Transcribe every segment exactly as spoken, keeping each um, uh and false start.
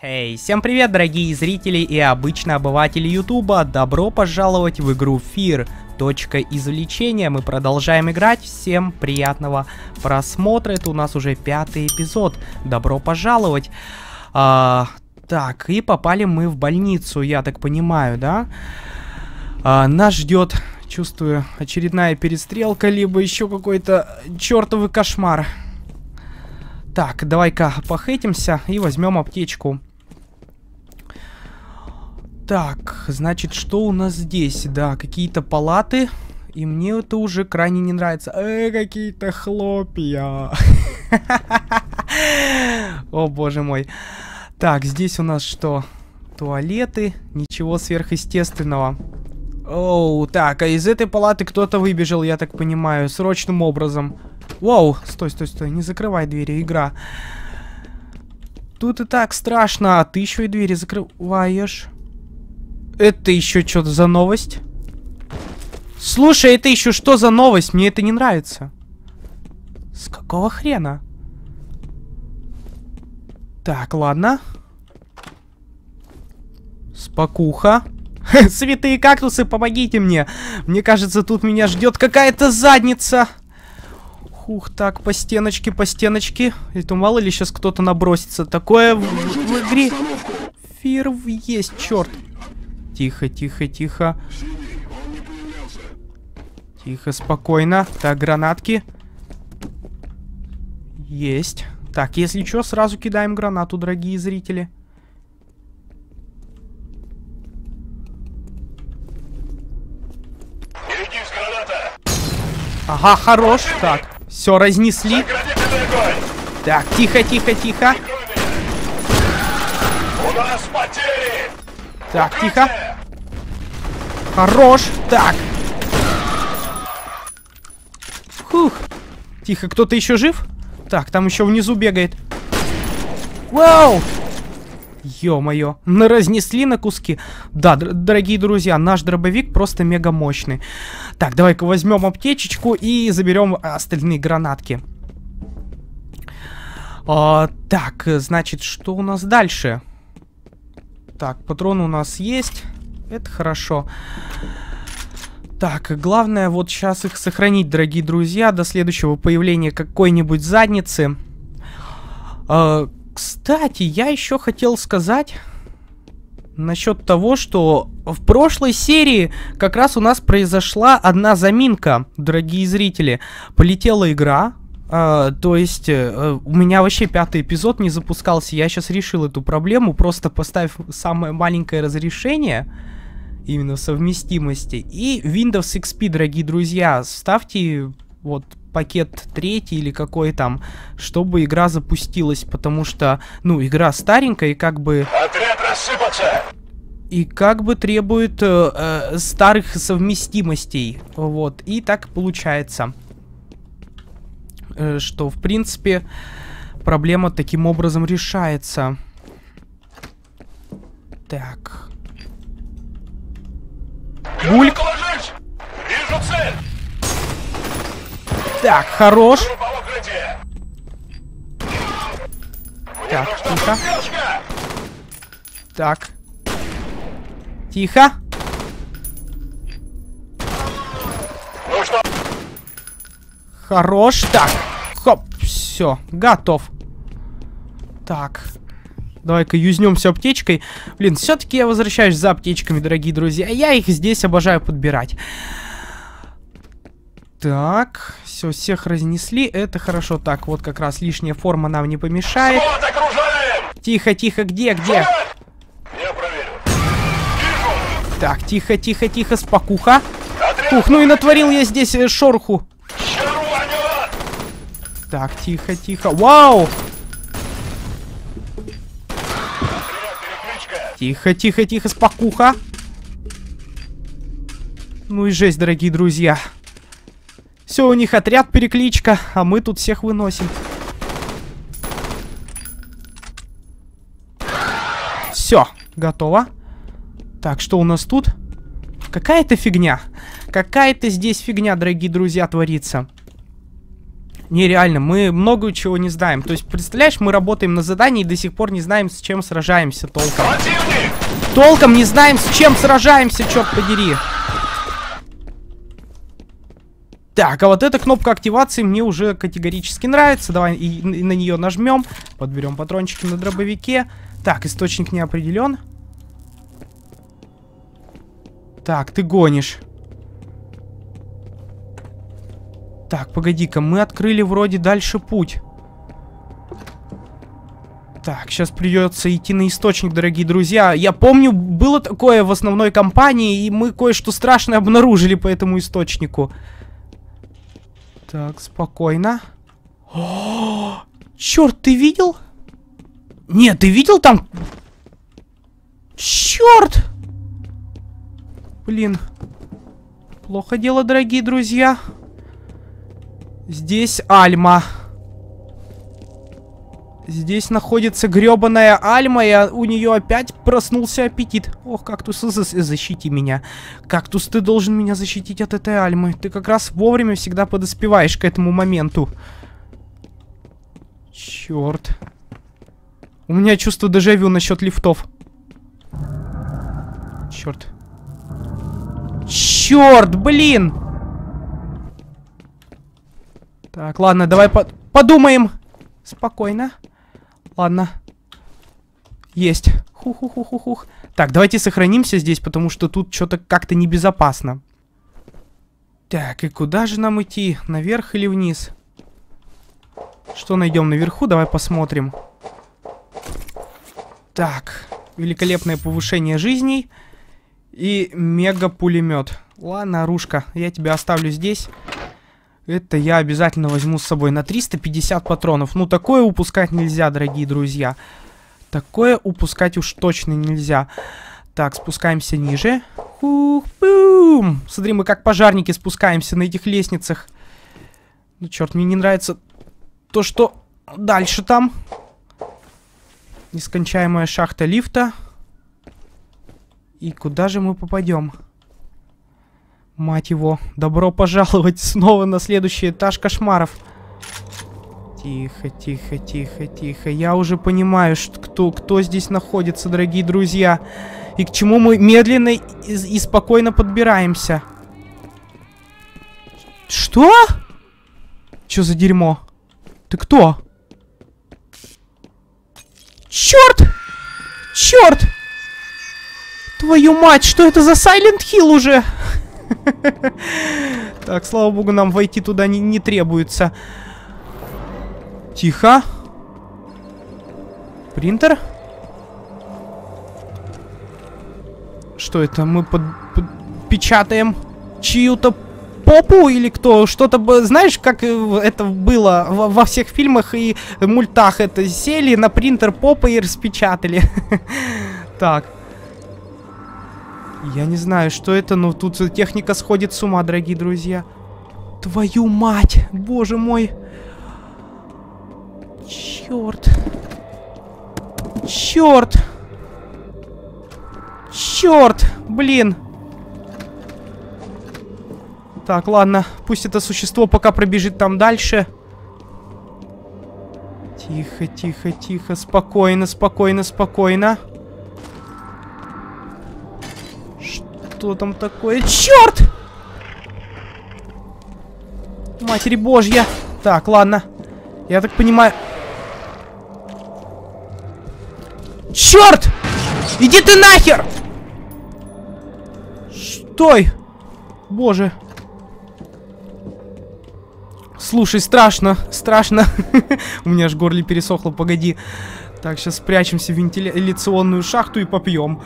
Эй, всем привет, дорогие зрители и обычные обыватели Ютуба! Добро пожаловать в игру Fear. Точка извлечения. Мы продолжаем играть. Всем приятного просмотра. Это у нас уже пятый эпизод. Добро пожаловать. А, так, и попали мы в больницу, я так понимаю, да? А, нас ждет, чувствую, очередная перестрелка, либо еще какой-то чертовый кошмар. Так, давай-ка похейтимся и возьмем аптечку. Так, значит, что у нас здесь? Да, какие-то палаты. И мне это уже крайне не нравится. Э, какие-то хлопья. О, боже мой. Так, здесь у нас что? Туалеты. Ничего сверхъестественного. Оу, так, а из этой палаты кто-то выбежал, я так понимаю, срочным образом. Воу, стой, стой, стой, не закрывай двери, игра. Тут и так страшно, а ты еще и двери закрываешь. Это еще что-то за новость? Слушай, это еще что за новость? Мне это не нравится. С какого хрена? Так, ладно. Спокуха. Святые кактусы, помогите мне. Мне кажется, тут меня ждет какая-то задница. Ух, так, по стеночке, по стеночке. Это мало ли сейчас кто-то набросится. Такое в, в игре. Фир есть, черт. Тихо, тихо, тихо. Тихо, спокойно. Так, гранатки. Есть. Так, если что, сразу кидаем гранату, дорогие зрители. Ага, хорош. Так, все, разнесли. Так, тихо, тихо, тихо. Так, тихо. Хорош. Так. Фух. Тихо, кто-то еще жив? Так, там еще внизу бегает. Вау! Ё-моё, мы разнесли на куски. Да, дорогие друзья, наш дробовик просто мега мощный. Так, давай-ка возьмем аптечечку и заберем остальные гранатки. А, так, значит, что у нас дальше? Так, патроны у нас есть. Это хорошо. Так, главное вот сейчас их сохранить, дорогие друзья, до следующего появления какой-нибудь задницы. А, кстати, я еще хотел сказать насчет того, что в прошлой серии как раз у нас произошла одна заминка, дорогие зрители. Полетела игра, э, то есть э, у меня вообще пятый эпизод не запускался. Я сейчас решил эту проблему, просто поставив самое маленькое разрешение, именно совместимости. И Windows икс пи, дорогие друзья, ставьте вот пакет третий или какой там, чтобы игра запустилась, потому что, ну, игра старенькая и как бы... Отряд рассыпаться! И как бы требует э, э, старых совместимостей, вот, и так получается, э, что, в принципе, проблема таким образом решается. Так. Бульк! Вижу цель! Так, хорош. Так, тихо. Так. Тихо. Хорош. Так. Хоп. Все. Готов. Так. Давай-ка юзнемся аптечкой. Блин, все-таки я возвращаюсь за аптечками, дорогие друзья. Я их здесь обожаю подбирать. Так, все, всех разнесли, это хорошо. Так, вот как раз лишняя форма нам не помешает. Тихо, тихо, где, где? Так, тихо, тихо, тихо, спокуха. Ух, ну и натворил я здесь э, шороху. Так, тихо, тихо. Вау! Тихо, тихо, тихо, спокуха. Ну и жесть, дорогие друзья. Все, у них отряд, перекличка, а мы тут всех выносим. Все, готово. Так, что у нас тут? Какая-то фигня. Какая-то здесь фигня, дорогие друзья, творится. Нереально, мы много чего не знаем. То есть, представляешь, мы работаем на задании и до сих пор не знаем, с чем сражаемся толком. Толком не знаем, с чем сражаемся, черт подери. Так, а вот эта кнопка активации мне уже категорически нравится. Давай и, и на нее нажмем. Подберем патрончики на дробовике. Так, источник не определен. Так, ты гонишь. Так, погоди-ка, мы открыли вроде дальше путь. Так, сейчас придется идти на источник, дорогие друзья. Я помню, было такое в основной кампании, и мы кое-что страшное обнаружили по этому источнику. Так, спокойно. О, черт, ты видел? Нет, ты видел там? Черт! Блин. Плохо дело, дорогие друзья. Здесь Альма. Здесь находится гребаная Альма, и у нее опять проснулся аппетит. Ох, кактус, защити меня. Кактус, ты должен меня защитить от этой Альмы. Ты как раз вовремя всегда подоспеваешь к этому моменту. Черт. У меня чувство дежавю насчет лифтов. Черт. Черт, блин! Так, ладно, давай по подумаем. Спокойно. Ладно. Есть. Хух-хух-хух-хух. Так, давайте сохранимся здесь, потому что тут что-то как-то небезопасно. Так, и куда же нам идти? Наверх или вниз? Что найдем наверху? Давай посмотрим. Так, великолепное повышение жизней. И мега-пулемет. Ладно, оружка, я тебя оставлю здесь. Это я обязательно возьму с собой на триста пятьдесят патронов. Ну, такое упускать нельзя, дорогие друзья. Такое упускать уж точно нельзя. Так, спускаемся ниже. Хух-бум! Смотри, мы как пожарники спускаемся на этих лестницах. Ну, черт, мне не нравится то, что дальше там. Нескончаемая шахта лифта. И куда же мы попадем? Мать его, добро пожаловать снова на следующий этаж кошмаров. Тихо, тихо, тихо, тихо. Я уже понимаю, что, кто, кто здесь находится, дорогие друзья. И к чему мы медленно и, и спокойно подбираемся. Что? Что за дерьмо? Ты кто? Черт! Черт! Твою мать, что это за Silent Hill уже? Так, слава богу, нам войти туда не, не требуется. Тихо. Принтер? Что это? Мы под, под, печатаем чью-то попу или кто? Что-то, знаешь, как это было во, во всех фильмах и мультах? Это сели на принтер попы и распечатали. Так. Я не знаю, что это, но тут техника сходит с ума, дорогие друзья. Твою мать! Боже мой! Черт! Черт! Черт! Блин! Так, ладно. Пусть это существо пока пробежит там дальше. Тихо, тихо, тихо. Спокойно, спокойно, спокойно. Что там такое? Черт! Матери Божья! Так, ладно. Я так понимаю... Черт! Иди ты нахер! Стой! Боже. Слушай, страшно, страшно. У меня аж в горле пересохло, погоди. Так, сейчас спрячемся в вентиляционную шахту и попьем.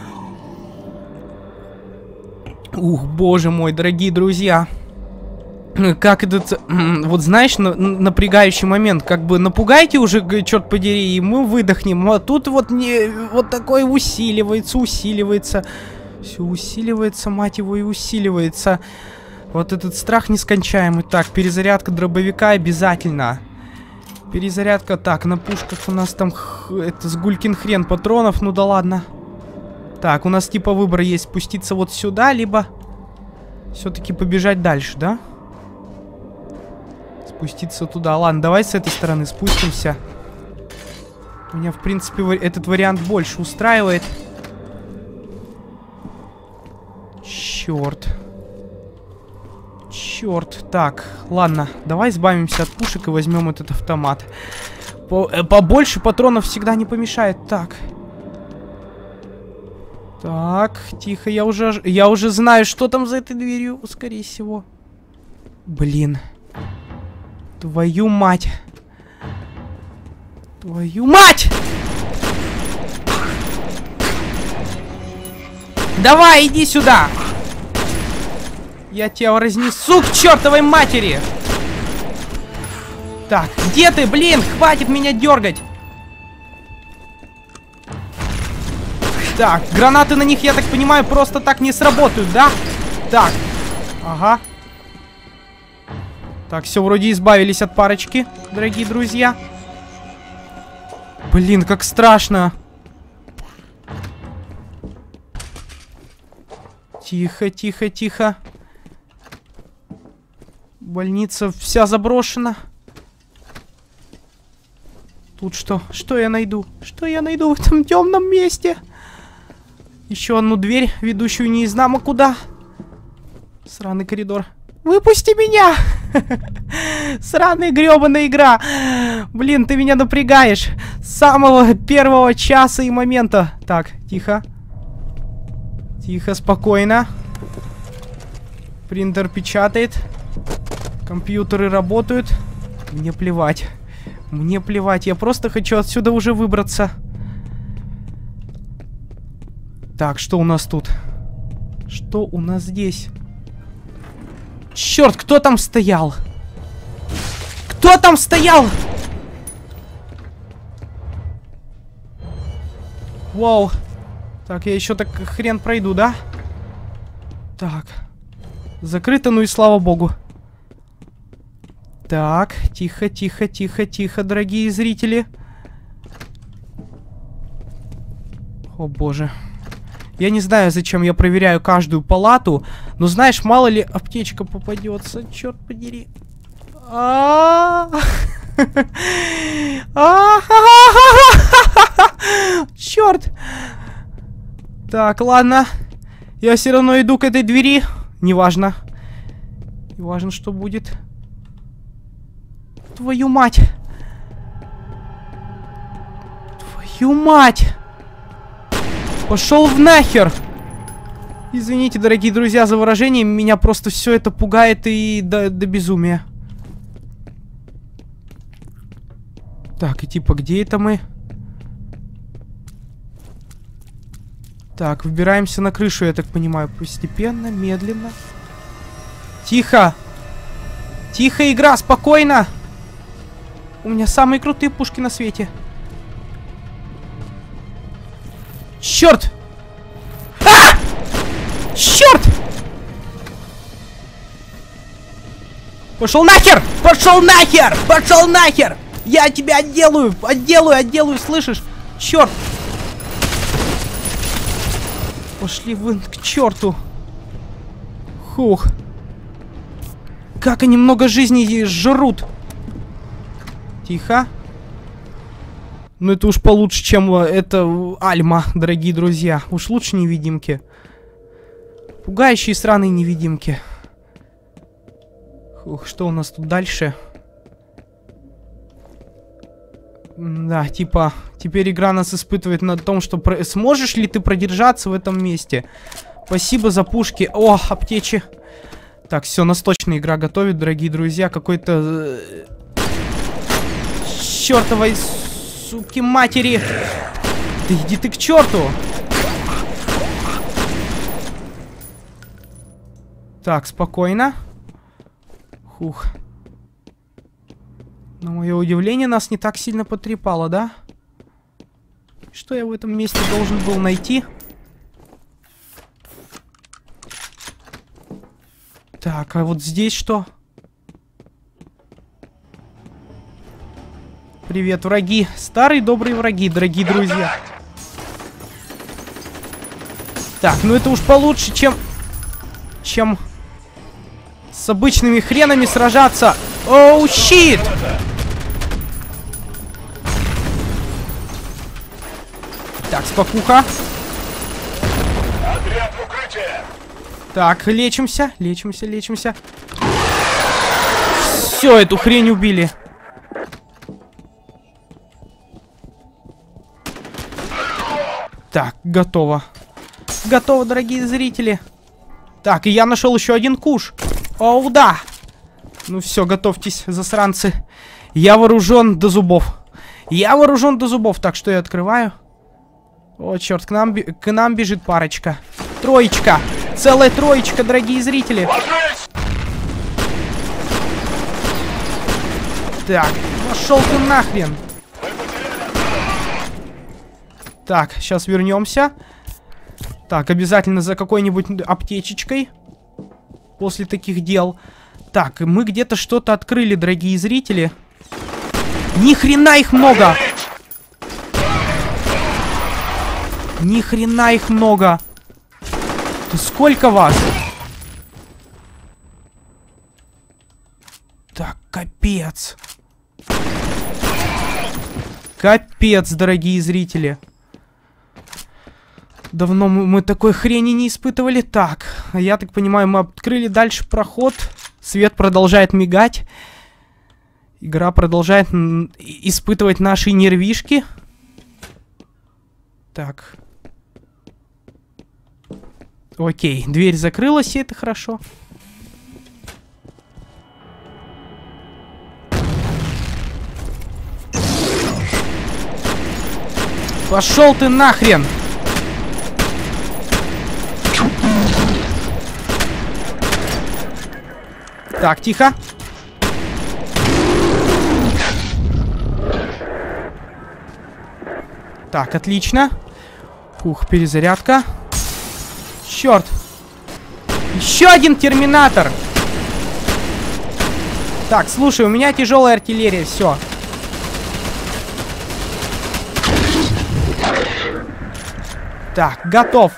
Ух, боже мой, дорогие друзья. Как этот, вот знаешь, на, напрягающий момент. Как бы напугайте уже, черт подери, и мы выдохнем. А тут вот не, вот такое усиливается, усиливается. Все усиливается, мать его, и усиливается. Вот этот страх нескончаемый. Так, перезарядка дробовика обязательно. Перезарядка, так, на пушках у нас там, это, сгулькин хрен патронов, ну да ладно. Так, у нас типа выбор есть: спуститься вот сюда, либо все-таки побежать дальше, да? Спуститься туда. Ладно, давай с этой стороны спустимся. Меня, в принципе, этот вариант больше устраивает. Черт. Черт. Так, ладно. Давай избавимся от пушек и возьмем этот автомат. Побольше патронов всегда не помешает. Так. Так, тихо. Я уже, я уже знаю, что там за этой дверью, скорее всего. Блин. Твою мать. Твою мать! Давай, иди сюда! Я тебя разнесу к чертовой матери! Так, где ты, блин? Хватит меня дергать! Так, гранаты на них, я так понимаю, просто так не сработают, да? Так, ага. Так, все, вроде избавились от парочки, дорогие друзья. Блин, как страшно. Тихо, тихо, тихо. Больница вся заброшена. Тут что? Что я найду? Что я найду в этом темном месте? Еще одну дверь, ведущую неизнамо куда. Сраный коридор. Выпусти меня! Сраная гребаная игра. Блин, ты меня напрягаешь. С самого первого часа и момента. Так, тихо. Тихо, спокойно. Принтер печатает. Компьютеры работают. Мне плевать. Мне плевать. Я просто хочу отсюда уже выбраться. Так, что у нас тут? Что у нас здесь? Черт, кто там стоял? Кто там стоял? Вау. Так, я еще так хрен пройду, да? Так. Закрыто, ну и слава богу. Так, тихо, тихо, тихо, тихо, дорогие зрители. О боже. Я не знаю, зачем я проверяю каждую палату, но знаешь, мало ли аптечка попадется. Черт подери. Черт. Так, ладно. Я все равно иду к этой двери. Неважно. Неважно, что будет. Твою мать. Твою мать. Пошел в нахер. Извините, дорогие друзья, за выражение. Меня просто все это пугает и до, до безумия. Так, и типа, где это мы? Так, выбираемся на крышу, я так понимаю. Постепенно, медленно. Тихо. Тихо, игра, спокойно. У меня самые крутые пушки на свете. Черт! А! Черт! Пошел нахер! Пошел нахер! Пошел нахер! Я тебя отделаю! Отделаю, отделаю, слышишь? Черт! Пошли вы к черту! Хух! Как они много жизней жрут! Тихо. Ну это уж получше, чем это Альма, дорогие друзья. Уж лучше невидимки. Пугающие сраные невидимки. Ух, что у нас тут дальше? Да, типа, теперь игра нас испытывает на том, что про... сможешь ли ты продержаться в этом месте. Спасибо за пушки. О, аптечи. Так, все, нас точно игра готовит, дорогие друзья. Какой-то... чертовой... суки матери. Да иди ты к черту. Так, спокойно. Хух. На мое удивление, нас не так сильно потрепало, да? Что я в этом месте должен был найти? Так, а вот здесь что? Привет, враги. Старые добрые враги, дорогие друзья. Так, ну это уж получше, чем... Чем... с обычными хренами сражаться. Оу, щит! Так, спокуха. Отряд в укрытие! Так, лечимся, лечимся, лечимся. Все, эту хрень убили. Так, готово. Готово, дорогие зрители. Так, и я нашел еще один куш. Оу, да. Ну все, готовьтесь, засранцы. Я вооружен до зубов. Я вооружен до зубов. Так, что я открываю? О, черт, к нам, к нам бежит парочка. Троечка. Целая троечка, дорогие зрители. Ложись! Так, пошел ты нахрен. Так, сейчас вернемся. Так, обязательно за какой-нибудь аптечечкой. После таких дел. Так, мы где-то что-то открыли, дорогие зрители. Ни хрена их много! Ни хрена их много! Да сколько вас? Так, капец. Капец, дорогие зрители. Давно мы, мы такой хрени не испытывали. Так, я так понимаю, мы открыли дальше проход. Свет продолжает мигать. Игра продолжает испытывать наши нервишки. Так. Окей, дверь закрылась, и это хорошо. Пошел ты нахрен! Так, тихо. Так, отлично. Ух, перезарядка. Черт. Еще один терминатор. Так, слушай, у меня тяжелая артиллерия, все. Так, готов.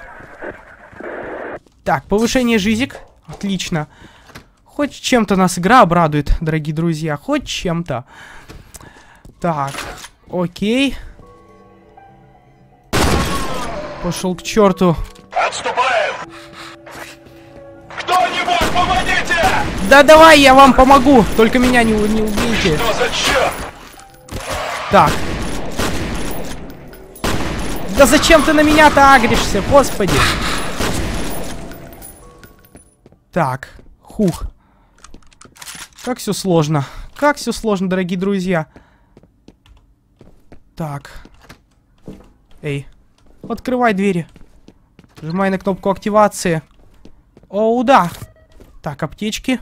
Так, повышение жизнек. Отлично. Хоть чем-то нас игра обрадует, дорогие друзья. Хоть чем-то. Так, окей. Пошел к черту. Отступаем! Кто-нибудь, помогите! Да давай, я вам помогу. Только меня не, не убейте. Что за черт? Так. Да зачем ты на меня-то агришься, господи? Так, хух. Как все сложно. Как все сложно, дорогие друзья. Так. Эй. Открывай двери. Нажимай на кнопку активации. Оу, да. Так, аптечки.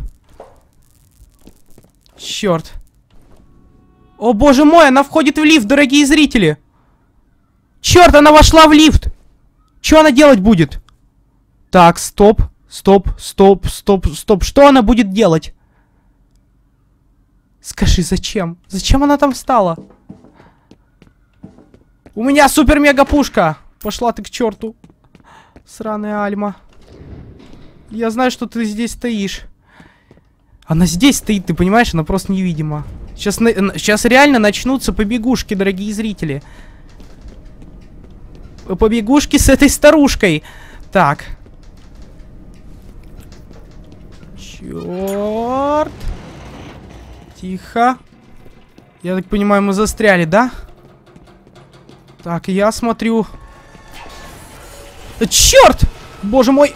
Черт. О, боже мой, она входит в лифт, дорогие зрители. Черт, она вошла в лифт. Что она делать будет? Так, стоп. Стоп, стоп, стоп, стоп. Что она будет делать? Скажи, зачем? Зачем она там встала? У меня супер-мега-пушка. Пошла ты к черту. Сраная Альма. Я знаю, что ты здесь стоишь. Она здесь стоит, ты понимаешь? Она просто невидима. Сейчас, сейчас реально начнутся побегушки, дорогие зрители. Побегушки с этой старушкой. Так. Черт. Тихо. Я так понимаю, мы застряли, да? Так, я смотрю. Черт! Боже мой!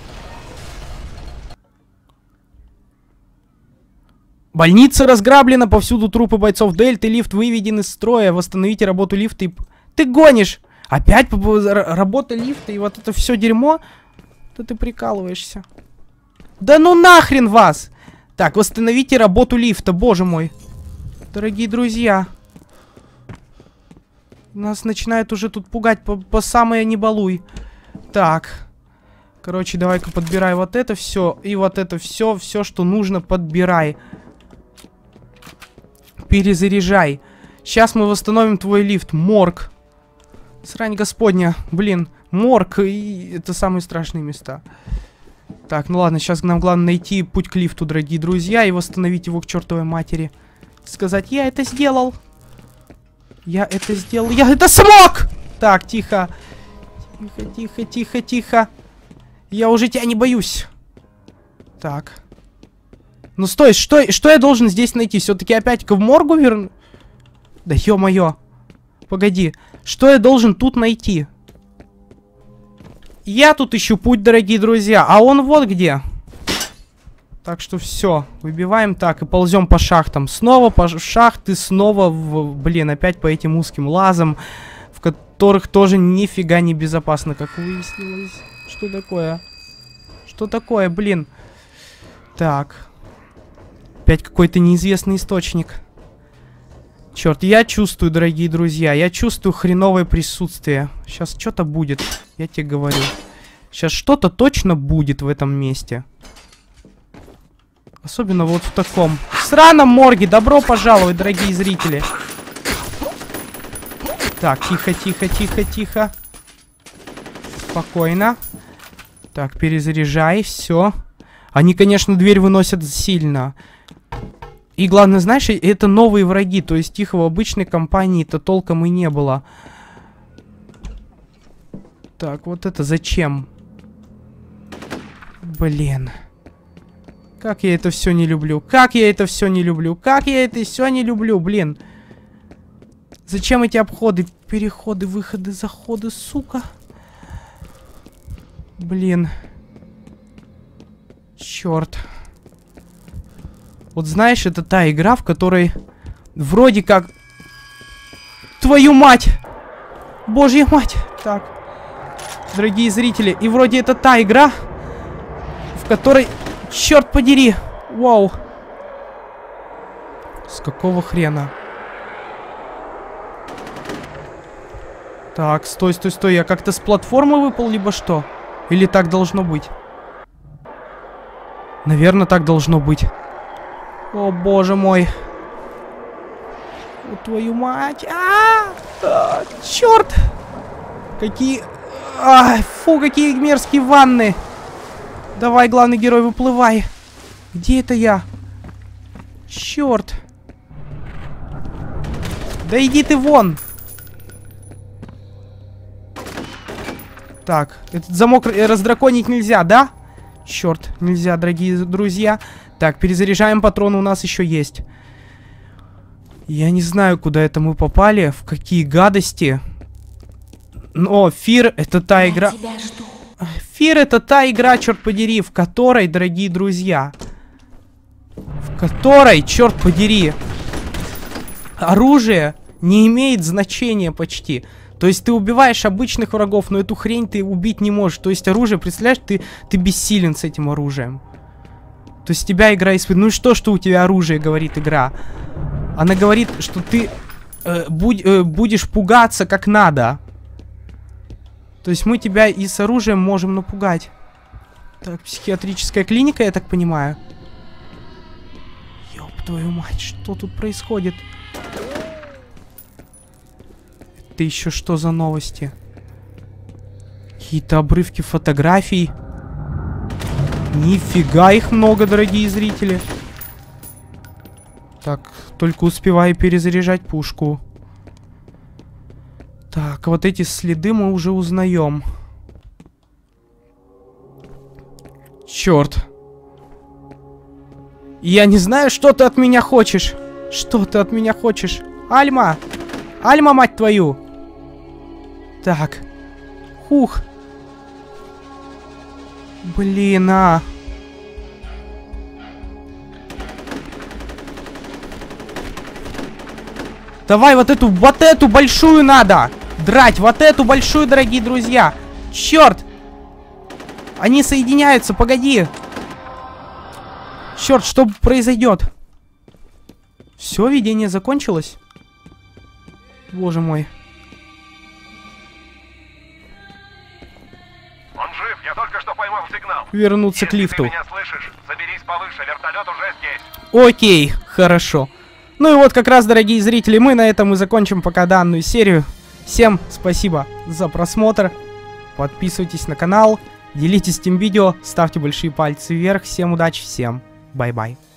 Больница разграблена, повсюду трупы бойцов Дельты, лифт выведен из строя, восстановите работу лифта и... Ты гонишь! Опять работа лифта и вот это все дерьмо? Да ты прикалываешься. Да ну нахрен вас! Так, восстановите работу лифта, боже мой. Дорогие друзья. Нас начинает уже тут пугать по, по самое не балуй. Так. Короче, давай-ка подбирай вот это все. И вот это все, все, что нужно, подбирай. Перезаряжай. Сейчас мы восстановим твой лифт. Морг. Срань господня. Блин, морг и это самые страшные места. Так, ну ладно, сейчас нам главное найти путь к лифту, дорогие друзья, и восстановить его к чертовой матери. Сказать, я это сделал. Я это сделал. Я это смог! Так, тихо. Тихо, тихо, тихо, тихо. Я уже тебя не боюсь. Так. Ну стой, что, что я должен здесь найти? Все-таки опять в моргу верну? Да ё-моё. Погоди. Что я должен тут найти? Я тут ищу путь, дорогие друзья. А он вот где. Так что все. Выбиваем так и ползем по шахтам. Снова по шахты, снова в... Блин, опять по этим узким лазам, в которых тоже нифига не безопасно, как выяснилось. Что такое? Что такое, блин? Так. Опять какой-то неизвестный источник. Черт, я чувствую, дорогие друзья, я чувствую хреновое присутствие. Сейчас что-то будет, я тебе говорю. Сейчас что-то точно будет в этом месте. Особенно вот в таком сраном морге. Добро пожаловать, дорогие зрители. Так, тихо, тихо, тихо, тихо. Спокойно. Так, перезаряжай, все. Они, конечно, дверь выносят сильно. И главное, знаешь, это новые враги. То есть их в обычной компании-то толком и не было. Так, вот это зачем? Блин. Как я это все не люблю. Как я это все не люблю. Как я это все не люблю, блин. Зачем эти обходы, переходы, выходы, заходы, сука? Блин. Черт. Вот знаешь, это та игра, в которой вроде как... Твою мать! Божья мать! Так. Дорогие зрители, и вроде это та игра, в которой... Черт подери! Вау! С какого хрена? Так, стой, стой, стой. Я как-то с платформы выпал, либо что? Или так должно быть? Наверное, так должно быть. О, боже мой. О, твою мать. А-а-а! А, черт! Какие... А, фу, какие мерзкие ванны. Давай, главный герой, выплывай. Где это я? Черт. Да иди ты вон. Так, этот замок раздраконить нельзя, да? Черт, нельзя, дорогие друзья. Так, перезаряжаем патроны, у нас еще есть. Я не знаю, куда это мы попали, в какие гадости. Но Фир — это та игра... Фир — это та игра, черт подери, в которой, дорогие друзья, в которой, черт подери, оружие не имеет значения почти. То есть ты убиваешь обычных врагов, но эту хрень ты убить не можешь. То есть оружие, представляешь, ты, ты бессилен с этим оружием. То есть тебя игра испытывает. Ну и что, что у тебя оружие, говорит игра? Она говорит, что ты э, будь, э, будешь пугаться как надо. То есть мы тебя и с оружием можем напугать. Так, психиатрическая клиника, я так понимаю. Ёб твою мать, что тут происходит? Это еще что за новости? Какие-то обрывки фотографий. Нифига их много, дорогие зрители. Так, только успеваю перезаряжать пушку. Так, вот эти следы мы уже узнаем. Черт. Я не знаю, что ты от меня хочешь. Что ты от меня хочешь? Альма! Альма, мать твою! Так. Хух. Блин, а. Давай вот эту, вот эту большую надо драть. Вот эту большую, дорогие друзья. Черт. Они соединяются, погоди. Черт, что произойдет? Все, видение закончилось? Боже мой. Он жив, я только что поймал сигнал. Вернуться Если к лифту. ты меня слышишь, заберись повыше, вертолет уже здесь. Окей, хорошо. Ну и вот как раз, дорогие зрители, мы на этом и закончим пока данную серию. Всем спасибо за просмотр. Подписывайтесь на канал. Делитесь этим видео, ставьте большие пальцы вверх. Всем удачи, всем бай-бай.